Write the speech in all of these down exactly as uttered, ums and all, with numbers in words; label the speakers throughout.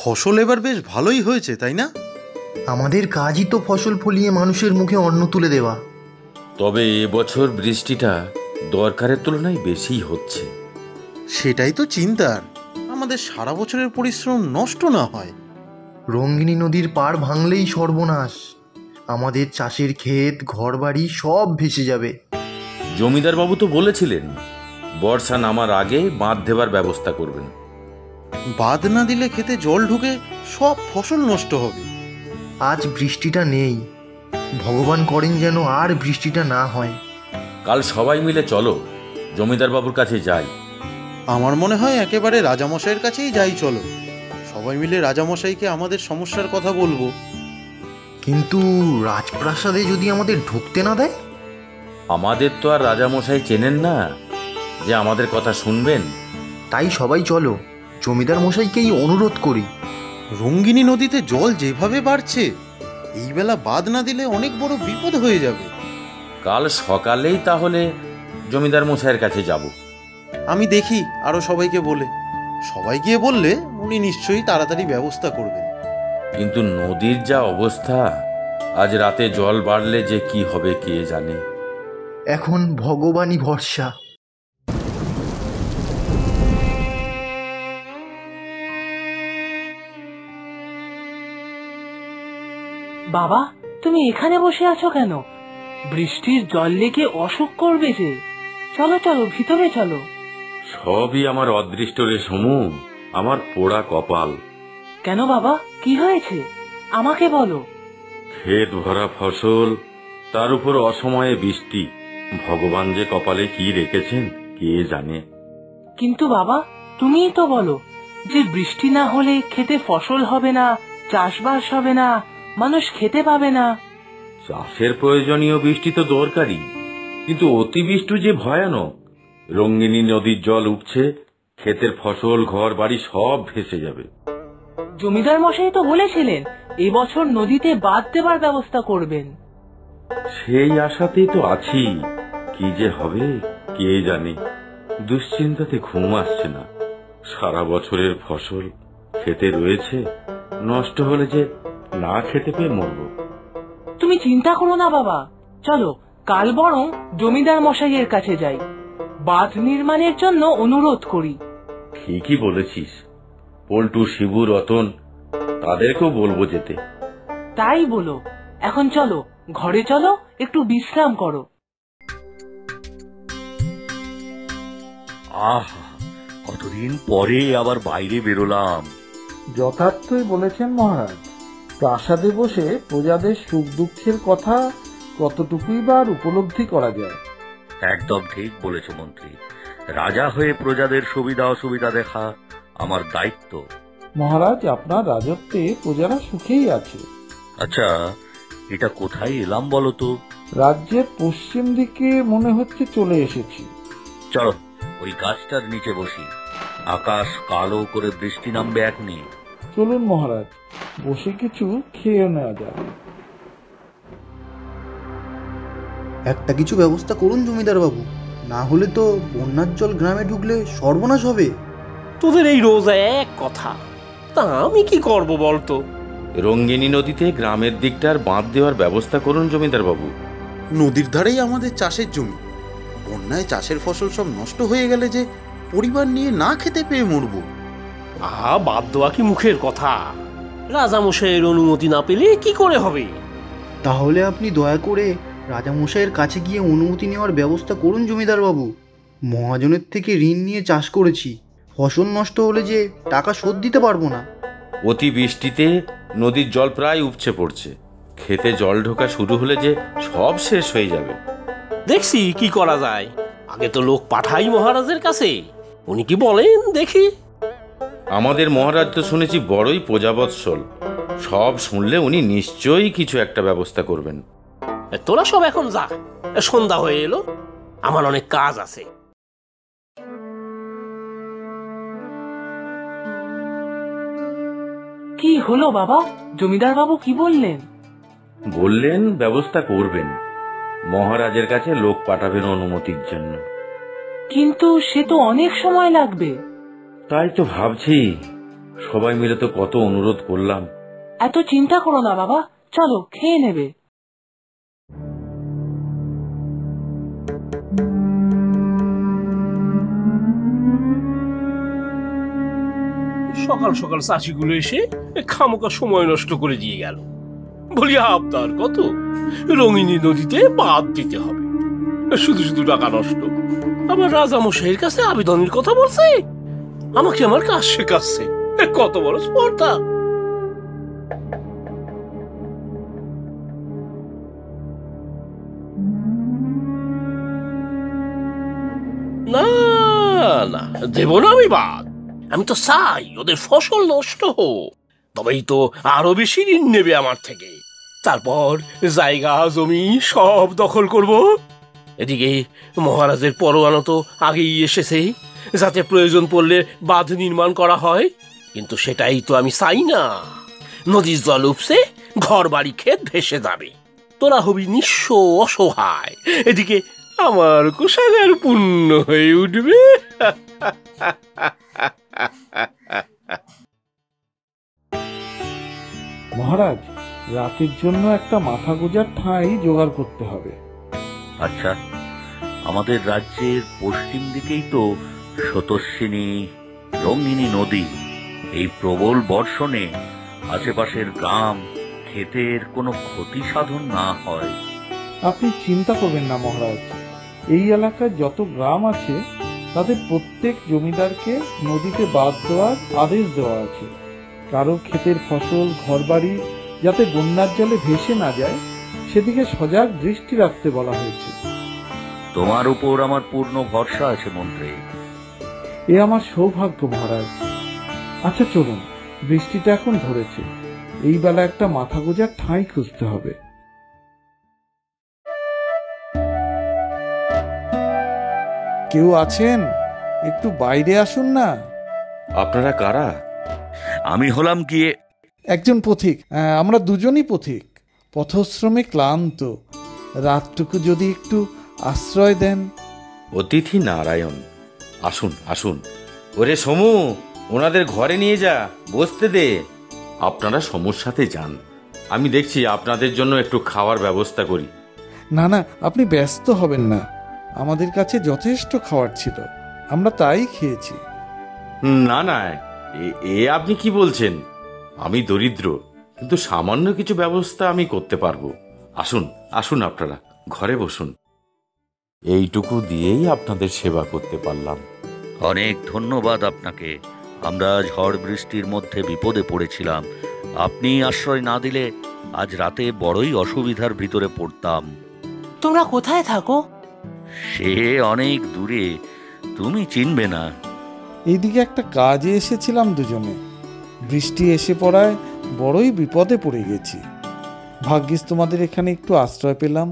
Speaker 1: ফসল এবার বেশ ভালোই হয়েছে, তাই না?
Speaker 2: আমাদের কাজই তো ফসল ফলিয়ে মানুষের মুখে অন্ন তুলে দেওয়া।
Speaker 3: তবে এবছর বৃষ্টিটা দরকারের তুলনায় বেশিই হচ্ছে।
Speaker 1: সেটাই তো চিন্তার, আমাদের সারা বছরের পরিশ্রম নষ্ট না হয়।
Speaker 2: রঙ্গিনী নদীর পাড় ভাঙলেই সর্বনাশ, আমাদের চাষের ক্ষেত ঘরবাড়ি সব ভেসে যাবে।
Speaker 3: জমিদার বাবু তো বলেছিলেন বর্ষা নামার আগে বাঁধ দেবার ব্যবস্থা করবেন।
Speaker 1: বাঁধ না দিলে খেতে জল ঢুকে সব ফসল নষ্ট হবে।
Speaker 2: আজ বৃষ্টিটা নেই, ভগবান করেন যেন আর বৃষ্টিটা না হয়।
Speaker 3: কাল সবাই মিলে চলো জমিদার বাবুর কাছে যাই।
Speaker 1: আমার মনে হয় একেবারে রাজামশাইয়ের কাছেই যাই, চলো সবাই মিলে রাজামশাইকে আমাদের সমস্যার কথা বলবো।
Speaker 2: কিন্তু রাজপ্রাসাদে যদি আমাদের ঢুকতে না দেয়?
Speaker 3: আমাদের তো আর রাজামশাই চেনেন না যে আমাদের কথা শুনবেন।
Speaker 2: তাই সবাই চলো জমিদার মশাইকেই অনুরোধ করি।
Speaker 1: রঙ্গিনী নদীতে জল যেভাবে বাড়ছে, এই বেলা বাঁধ না দিলে অনেক বড় বিপদ হয়ে যাবে।
Speaker 3: কাল সকালেই তাহলে জমিদার মশাইয়ের কাছে যাব।
Speaker 1: আমি দেখি আরো সবাইকে বলে, সবাই গিয়ে বললে উনি নিশ্চয়ই তাড়াতাড়ি ব্যবস্থা করবেন।
Speaker 3: কিন্তু নদীর যা অবস্থা, আজ রাতে জল বাড়লে যে কি হবে কে জানে।
Speaker 2: এখন ভগবানই ভরসা।
Speaker 4: বাবা, তুমি এখানে বসে আছো কেন? বৃষ্টির জল লেগে অসুখ করবে যে। চলো চলো ভিতরে চলো।
Speaker 3: সবই আমার অদৃষ্ট রে সমু, আমার পোড়া কপাল।
Speaker 4: কেন বাবা, কি হয়েছে আমাকে বলো।
Speaker 3: ক্ষেত ভরা ফসল, তার উপর অসময়ে বৃষ্টি। ভগবান যে কপালে কি রেখেছেন কে জানে।
Speaker 4: কিন্তু বাবা, তুমিই তো বলো যে বৃষ্টি না হলে খেতে ফসল হবে না, চাষবাস হবে না, মানুষ খেতে পাবে না।
Speaker 3: চাষের প্রয়োজনীয় বৃষ্টি তো দরকারি, কিন্তু অতিবৃষ্টি যে ভয়ানক। রঙ্গিনী নদীর জল উঠছে, ক্ষেতের ফসল ঘর বাড়ি সব ভেসে যাবে।
Speaker 4: জমিদার মশাই তো বলেছিলেন এবছর নদীতে বাঁধ দেবার ব্যবস্থা করবেন।
Speaker 3: সেই আশাতেই তো আছি, কি যে হবে কে জানে। দুশ্চিন্তাতে ঘুম আসছে না। সারা বছরের ফসল খেতে রয়েছে, নষ্ট হলে যে না খেতে পেয়ে মরব।
Speaker 4: তুমি চিন্তা করো না বাবা, চলো কাল বরং জমিদার মশাইয়ের কাছে যাই, বাঁধ নির্মাণের জন্য অনুরোধ করি।
Speaker 3: ঠিকই বলেছিস, পল্টু, শিবু, রতন তাদেরকেও বলবো যেতে।
Speaker 4: তাই বলো, এখন চলো ঘরে চলো, একটু বিশ্রাম করো।
Speaker 5: আহ, কতদিন পরে আবার বাইরে বেরোলাম।
Speaker 6: যথার্থই বলেছেন মহারাজ। প্রাসাদে বসে প্রজাদের সুখ দুঃখের কথা কতটুকুই বা উপলব্ধি করা যায়।
Speaker 5: একদম ঠিক বলেছ মন্ত্রী। রাজা হয়ে প্রজাদের সুবিধা অসুবিধা দেখা আমার দায়িত্ব।
Speaker 6: মহারাজ, আপনার রাজত্বে প্রজারা সুখেই আছে।
Speaker 5: আচ্ছা, এটা কোথায় এলাম বলো তো?
Speaker 6: রাজ্যের পশ্চিম দিকে মনে হচ্ছে চলে এসেছি।
Speaker 5: চলো ওই গাছটার নিচে বসি, আকাশ কালো করে বৃষ্টি নামবে এখনই।
Speaker 6: চলুন মহারাজ, বসে কিছু খেয়ে নেওয়া যাবে।
Speaker 2: একটা কিছু ব্যবস্থা করুন জমিদার বাবু, না হলে তো বন্যার জল গ্রামে ঢুকলে সর্বনাশ হবে।
Speaker 7: তোদের এই রোজা এক কথা, তা আমি কি করব বলতো?
Speaker 3: রঙ্গিনী নদীতে গ্রামের দিকটার বাঁধ দেওয়ার ব্যবস্থা করুন জমিদার বাবু।
Speaker 1: নদীর ধারেই আমাদের চাষের জমি, বন্যায় চাষের ফসল সব নষ্ট হয়ে গেলে যে পরিবার নিয়ে না খেতে পেয়ে মরবো।
Speaker 7: আহা, বাদ দেওয়া কি মুখের কথা? রাজামশাইয়ের অনুমতি না পেলে কি করে হবে?
Speaker 2: তাহলে আপনি দয়া করে রাজামশাইয়ের কাছে গিয়ে অনুমতি নেওয়ার ব্যবস্থা করুন জমিদার বাবু। মহাজনের থেকে ঋণ নিয়ে চাষ করেছি, ফসল নষ্ট হলে যে টাকা শোধ দিতে পারবো না।
Speaker 3: অতি বৃষ্টিতে নদীর জল প্রায় উপচে পড়ছে, খেতে জল ঢোকা শুরু হলে যে সব শেষ হয়ে যাবে।
Speaker 7: দেখছি কি করা যায়। আগে তো লোক পাঠাই মহারাজের কাছে, উনি কি বলেন দেখি।
Speaker 3: আমাদের মহারাজ তো শুনেছি বড়ই প্রজাবৎসল, সব শুনলে উনি নিশ্চয়ই কিছু একটা ব্যবস্থা করবেন।
Speaker 7: তোরা সব এখন যা, সন্ধ্যা হয়ে এলো, আমার অনেক কাজ আছে।
Speaker 4: কি হলো বাবা, জমিদার বাবু কি বললেন?
Speaker 3: বললেন ব্যবস্থা করবেন, মহারাজের কাছে লোক পাঠাবেন অনুমতির জন্য।
Speaker 4: কিন্তু সে তো অনেক সময় লাগবে।
Speaker 3: তাই তো ভাবছি সবাই মিলে তো কত অনুরোধ করলাম।
Speaker 4: এত চিন্তা করো না বাবা, চলো খেয়ে নেবে।
Speaker 7: সকাল সকাল চাষিগুলো এসে খামোকা সময় নষ্ট করে দিয়ে গেল। বলি আবদার কত, রঙিনী নদীতে বাঁধ দিতে হবে, শুধু শুধু টাকা নষ্ট। আবার রাজামশাইয়ের কাছে আবেদনের কথা বলছে, আমাকে আমার কাজ শেখাচ্ছে। কত বড় স্পর্ধা! না না, দেব না আমি বাদ। আমি তো চাই ওদের ফসল নষ্ট হোক, তবেই তো আরো বেশি ঋণ নেবে আমার থেকে। তারপর জায়গা জমি সব দখল করব। এদিকে মহারাজের পরোয়ানা তো আগেই এসেছে, যাতে প্রয়োজন পড়লে বাঁধ নির্মাণ করা হয়। কিন্তু সেটাই তো আমি চাই না। নদীর জল উপসে ঘর বাড়ি ক্ষেত ভেসে যাবে, তোরা হবি নিঃস্ব অসহায়। এদিকে আমার কোষাগার পূর্ণ হয়ে উঠবে।
Speaker 6: মহারাজ, রাতের জন্য একটা মাথা গোজার ঠাঁই জোগাড় করতে হবে।
Speaker 5: আচ্ছা, আমাদের রাজ্যের পশ্চিম দিকেই তো স্রোতস্বিনী রঙ্গিনী নদী। এই প্রবল বর্ষণে আশেপাশের গ্রাম ক্ষেতের কোনো ক্ষতি সাধন না হয়।
Speaker 6: আপনি চিন্তা করবেন না মহারাজ, এই এলাকার যত গ্রাম আছে তাদের প্রত্যেক জমিদারকে নদীতে বাঁধ দেওয়ার আদেশ দেওয়া আছে। কারো ক্ষেতের ফসল ঘরবাড়ি যাতে বন্যার জলে ভেসে না যায় সেদিকে সজাগ দৃষ্টি রাখতে বলা হয়েছে।
Speaker 5: তোমার উপর আমার পূর্ণ ভরসা আছে মন্ত্রী।
Speaker 6: এ আমার সৌভাগ্য মহারাজ। আচ্ছা চলুন, বৃষ্টিটা এখন ধরেছে, এই বেলা একটা মাথা গোজার ঠাঁই খুঁজতে হবে। কেউ আছেন? একটু বাইরে আসুন না।
Speaker 3: আপনারা কারা?
Speaker 5: আমি হলাম গিয়ে
Speaker 6: একজন পথিক। আমরা দুজনই পথিক, পথশ্রমে ক্লান্ত। রাতটুকু যদি একটু আশ্রয় দেন।
Speaker 3: অতিথি নারায়ণ, আসুন আসুন। ওরে সমু, ওনাদের ঘরে নিয়ে যা, বসতে দে। আপনারা সমুর সাথে যান, আমি দেখছি আপনাদের জন্য একটু খাওয়ার ব্যবস্থা করি।
Speaker 6: না না, আপনি ব্যস্ত হবেন না, আমাদের কাছে যথেষ্ট খাবার ছিল, আমরা তাই খেয়েছি।
Speaker 3: না না, এ আপনি কি বলছেন? আমি দরিদ্র, কিন্তু সামান্য কিছু ব্যবস্থা আমি করতে পারবো। আসুন আসুন, আপনারা ঘরে বসুন। এইটুকু দিয়েই আপনাদের সেবা করতে পারলাম।
Speaker 5: অনেক ধন্যবাদ আপনাকে। আমরা ঝড় বৃষ্টির মধ্যে বিপদে পড়েছিলাম, আপনি আশ্রয় না দিলে আজ রাতে বড়ই অসুবিধার ভিতরে পড়তাম।
Speaker 4: তোমরা কোথায় থাকো?
Speaker 5: সে অনেক দূরে, তুমি চিনবে না।
Speaker 6: এইদিকে একটা কাজে এসেছিলাম দুজনে, বৃষ্টি এসে পড়ায় বড়ই বিপদে পড়ে গেছি। ভাগ্যিস তোমাদের এখানে একটু আশ্রয় পেলাম।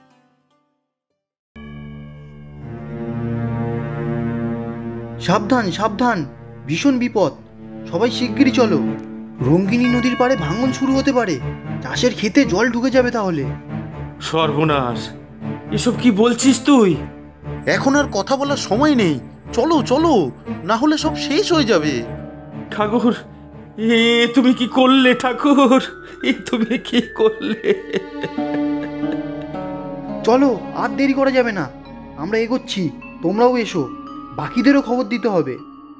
Speaker 2: সাবধান সাবধান, ভীষণ বিপদ, সবাই শিগগিরই চলো। রঙ্গিনী নদীর পাড়ে ভাঙন শুরু হতে পারে, চাষের ক্ষেতে জল ঢুকে যাবে তাহলে।
Speaker 3: সর্বনাশ, এসব কি বলছিস তুই?
Speaker 1: এখন আর কথা বলার সময় নেই, চলো চলো, না হলে সব শেষ হয়ে যাবে।
Speaker 3: ঠাকুর, এ তুমি কি করলে? ঠাকুর, এ তুমি কি করলে?
Speaker 2: চলো, আর দেরি করা যাবে না, আমরা এগোচ্ছি, তোমরাও এসো, বাকিদেরও খবর দিতে হবে।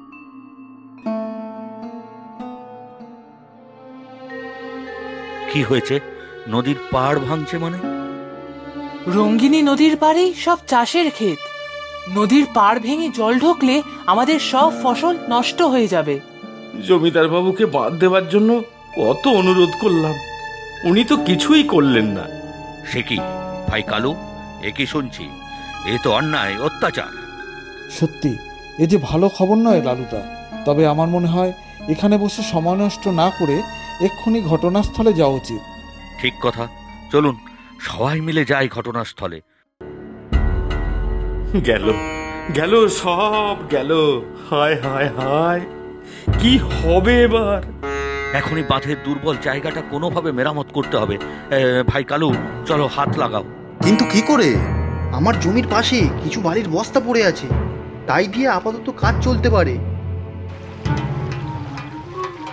Speaker 5: কি হয়েছে? নদীর পাড় ভাঙছে মানে?
Speaker 4: রঙ্গিনী নদীর পাড়েই সব চাষের ক্ষেত, নদীর পাড় ভেঙে জল ঢুকলে আমাদের সব ফসল নষ্ট হয়ে যাবে।
Speaker 3: জমিদার বাবুকে বাদ দেওয়ার জন্য কত অনুরোধ করলাম, উনি তো কিছুই করলেন না।
Speaker 5: সে কি ভাই কালু, এ কি শুনছি? এ তো অন্যায়, অত্যাচার।
Speaker 6: সত্যি, এ যে ভালো খবর নয় লালুদা। তবে আমার মনে হয় এখানে বসে সময় নষ্ট না করে এক্ষুনি ঘটনাস্থলে যাওয়া উচিত।
Speaker 5: ঠিক কথা, চলুন সবাই মিলে যাই ঘটনাস্থলে।
Speaker 3: গেল গেল, সব গেল। হায় হায় হায়, কি হবে এবার?
Speaker 5: এখনই বাঁধের দুর্বল জায়গাটা কোনোভাবে মেরামত করতে হবে। ভাই কালু, চলো হাত লাগাও।
Speaker 1: কিন্তু কি করে?
Speaker 2: আমার জমির পাশে কিছু বালির বস্তা পড়ে আছে, তাই দিয়ে আপাতত কাজ চলতে পারে।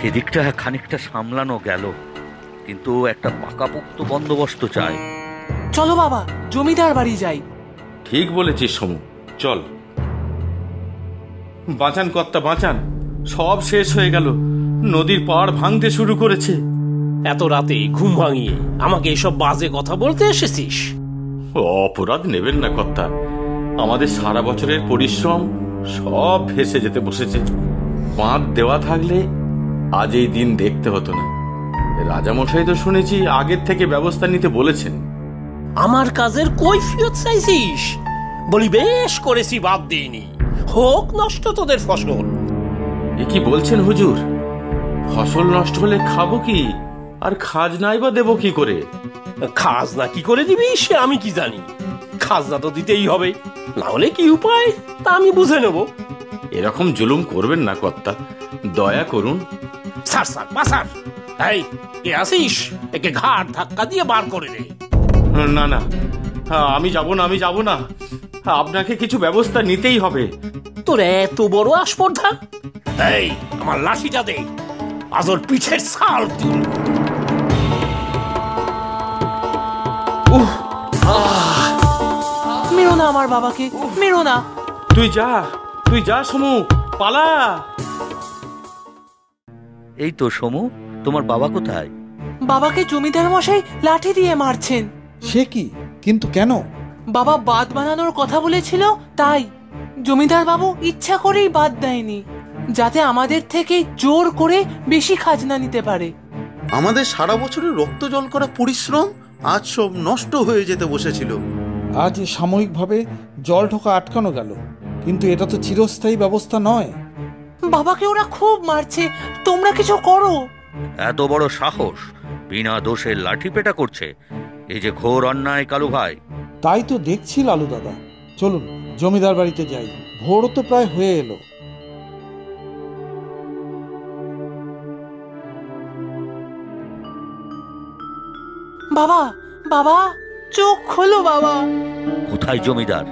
Speaker 5: এদিকটা খানিকটা সামলানো গেল, কিন্তু একটা পাকাপোক্ত বন্দোবস্ত চাই।
Speaker 4: চলো বাবা, জমিদার বাড়ি যাই।
Speaker 3: ঠিক বলেছিস সমু, চল। বাঁচান কর্তা, বাঁচান, সব শেষ হয়ে গেল। নদীর পাড় ভাঙতে শুরু করেছে।
Speaker 7: এত রাতে ঘুম ভাঙিয়ে আমাকে এসব বাজে কথা বলতে এসেছিস?
Speaker 3: অপরাধ নেবেন না কর্তা, আমাদের সারা বছরের পরিশ্রম সব ভেসে যেতে বসেছে। বাঁধ দেওয়া থাকলে আজ এই দিন দেখতে হতো না। রাজামশাই তো শুনেছি আগের থেকে ব্যবস্থা নিতে বলেছেন।
Speaker 7: আমার কাজের কৈফিয়ত চাইছিস? বলি বেশ করেছি, বাদ দিইনি। হোক নষ্ট তোদের ফসল।
Speaker 3: এ কি বলছেন হুজুর? ফসল নষ্ট হলে খাবো কি, আর খাজনাই বা দেবো কি করে?
Speaker 7: খাজনা কি করে দিবি সে আমি কি জানি। খাজনা তো দিতেই হবে, না হলে কি উপায় তা আমি বুঝে নেব।
Speaker 3: এরকম জুলুম করবেন না কর্তা, দয়া করুন।
Speaker 7: স্যার স্যার পাসার, এই কে আসিস? একে ঘাট ধাক্কা দিয়ে বার করে দে।
Speaker 3: না না, আমি যাব না, আমি যাব না। আপনাকে কিছু ব্যবস্থা নিতেই হবে।
Speaker 7: তোর এত বড় আসপর্ধা? এই আমার লাঠিটা দে, আজর পিঠের ছাল তুল।
Speaker 4: মেরো না আমার বাবাকে, মেরো না।
Speaker 3: তুই যা, তুই যা সমু, পালা।
Speaker 5: এই তো সমু, তোমার বাবা কোথায়?
Speaker 4: বাবাকে জমিদার মশাই লাঠি দিয়ে মারছেন।
Speaker 6: সে কি? কিন্তু কেন?
Speaker 4: বাবা বাঁধ বানানোর কথা বলেছিল তাই। জমিদার বাবু ইচ্ছা করেই বাদ দেয়নি, যাতে আমাদের থেকে জোর করে বেশি খাজনা নিতে পারে।
Speaker 1: আমাদের সারা বছরের রক্ত জল করা পরিশ্রম আজ সব নষ্ট হয়ে যেতে বসেছিল।
Speaker 6: আজ সাময়িকভাবে জল ঢোকা আটকানো গেল, কিন্তু এটা তো চিরস্থায়ী ব্যবস্থা নয়।
Speaker 4: বাবাকে ওরা খুব মারছে, তোমরা কিছু করো।
Speaker 5: এত বড় সাহস, বিনা দোষে লাঠি পেটা করছে। এই যে ঘোর অন্যায় কালু ভাই।
Speaker 6: তাই তো দেখছি লালু দাদা, চলুন জমিদার বাড়িতে যাই, ভোরও তো প্রায় হয়ে এলো।
Speaker 4: বাবা, বাবা, চোখ খোলো বাবা।
Speaker 5: কোথায় জমিদার?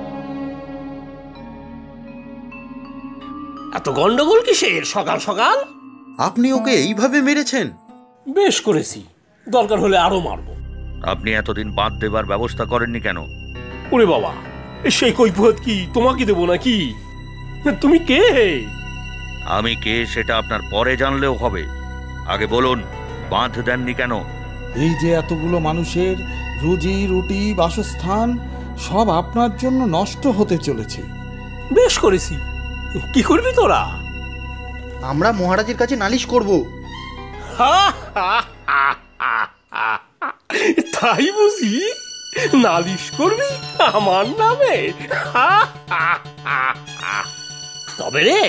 Speaker 7: এত গন্ডগোল কিসের সকাল সকাল?
Speaker 1: আপনি ওকে এইভাবে মেরেছেন?
Speaker 7: বেশ করেছি, দরকার হলে আরো মারবো।
Speaker 5: আপনি এতদিন বাঁধ দেবার ব্যবস্থা করেননি কেন?
Speaker 7: ওরে বাবা, সেই কৈফিয়ত কি তোমাকে দেবো নাকি? তুমি কে?
Speaker 5: আমি কে সেটা আপনার পরে জানলেও হবে, আগে বলুন বাঁধ দেননি কেন?
Speaker 6: এই যে এতগুলো মানুষের রুজি রুটি বাসস্থান সব আপনার জন্য নষ্ট হতে চলেছে।
Speaker 7: বেশ করেছি, কি করবি তোরা?
Speaker 2: আমরা মহারাজের কাছে নালিশ করব।
Speaker 7: তাই বুঝি? নালিশ করবি আমার নামে? তবে রে,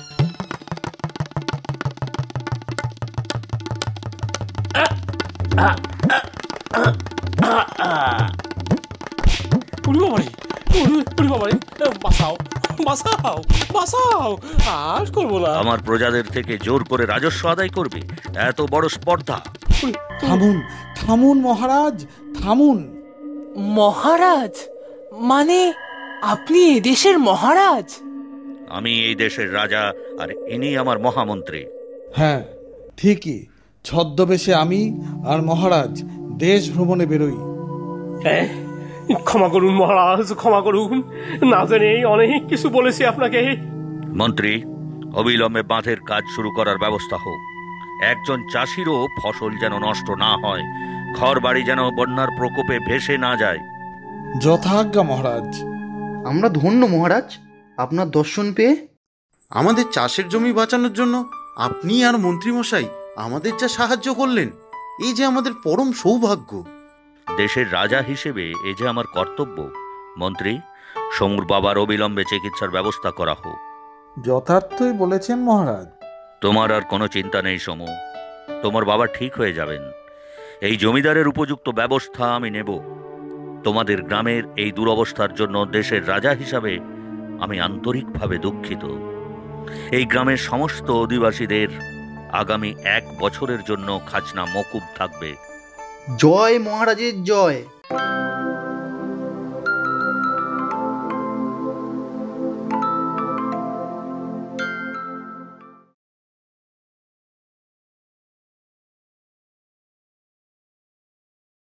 Speaker 7: বাঁচাও বাঁচাও বাঁচাও, আর করবো না।
Speaker 5: আমার প্রজাদের থেকে জোর করে রাজস্ব আদায় করবে, এত বড় স্পর্ধা?
Speaker 6: থামুন থামুন মহারাজ, থামুন।
Speaker 4: মহারাজ মানে আপনি এদেশের মহারাজ?
Speaker 5: আমি এই দেশের রাজা, আর ইনি আমার মহামন্ত্রী।
Speaker 6: হ্যাঁ ঠিকই, ছদ্মবেশে আমি আর মহারাজ দেশ ভ্রমণে বেরোই।
Speaker 7: হ্যাঁ, ক্ষমা করুন মহারাজ, ক্ষমা করুন, না জেনে অনেক কিছু বলেছি আপনাকে।
Speaker 5: মন্ত্রী, অবিলম্বে বাঁধের কাজ শুরু করার ব্যবস্থা হোক। একজন চাষিরও ফসল যেন নষ্ট না হয়, ঘর বাড়ি যেন বন্যার প্রকোপে ভেসে না যায়।
Speaker 6: যথাজ্ঞা মহারাজ।
Speaker 2: আমরা ধন্য মহারাজ আপনার দর্শন পেয়ে।
Speaker 1: আমাদের চাষের জমি বাঁচানোর জন্য আপনি আর মন্ত্রীমশাই আমাদের যা সাহায্য করলেন, এই যে আমাদের পরম সৌভাগ্য।
Speaker 5: দেশের রাজা হিসেবে এ যে আমার কর্তব্য। মন্ত্রী, সমুর বাবার অবিলম্বে চিকিৎসার ব্যবস্থা করা হোক।
Speaker 6: যথার্থই বলেছেন মহারাজ।
Speaker 5: তোমার আর কোনো চিন্তা নেই সমু, তোমার বাবা ঠিক হয়ে যাবেন। এই জমিদারের উপযুক্ত ব্যবস্থা আমি নেব। তোমাদের গ্রামের এই দুরবস্থার জন্য দেশের রাজা হিসাবে আমি আন্তরিকভাবে দুঃখিত। এই গ্রামের সমস্ত অধিবাসীদের আগামী এক বছরের জন্য খাজনা মকুব থাকবে।
Speaker 2: জয় মহারাজের জয়।